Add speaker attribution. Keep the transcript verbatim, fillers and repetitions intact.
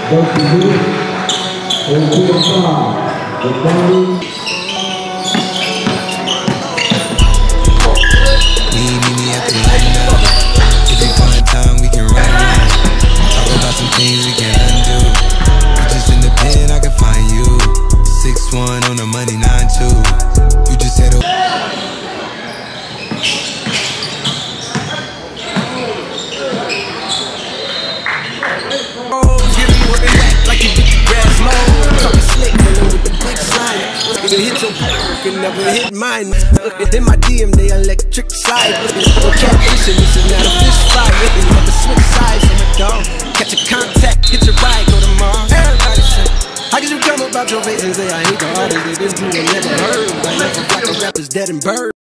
Speaker 1: Never hit mine. In my D M, they electric slide. No catfishing, this is not a fish fry. Never switch sides on the dog. Catch a contact, hit your ride, go to Mars. Everybody say, how could you come about your face and say I hate the artist that this dude never heard? I never like a rapper's dead and bird.